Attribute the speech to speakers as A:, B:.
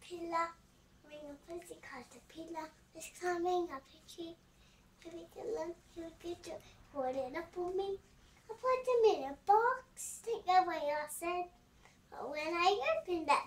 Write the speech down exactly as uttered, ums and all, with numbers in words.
A: caterpillar, having a fuzzy caterpillar, was climbing up a tree. Having a lunch, he was good to put it up for me. I put him in a box, take away, I said. But when I opened that